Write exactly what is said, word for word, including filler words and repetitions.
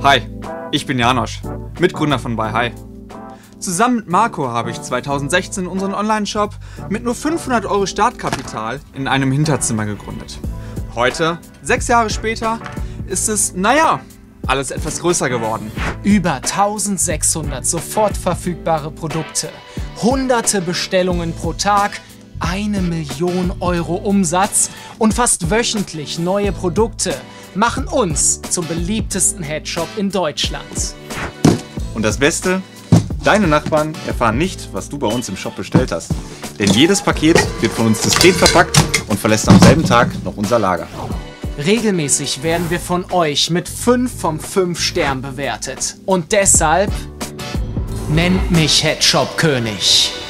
Hi, ich bin Janosch, Mitgründer von BuyHi. Zusammen mit Marco habe ich zweitausendsechzehn unseren Online-Shop mit nur fünfhundert Euro Startkapital in einem Hinterzimmer gegründet. Heute, sechs Jahre später, ist es, naja, alles etwas größer geworden. Über eintausendsechshundert sofort verfügbare Produkte, hunderte Bestellungen pro Tag, eine Million Euro Umsatz und fast wöchentlich neue Produkte machen uns zum beliebtesten Headshop in Deutschland. Und das Beste? Deine Nachbarn erfahren nicht, was du bei uns im Shop bestellt hast. Denn jedes Paket wird von uns diskret verpackt und verlässt am selben Tag noch unser Lager. Regelmäßig werden wir von euch mit fünf von fünf Sternen bewertet. Und deshalb nennt mich Headshop König.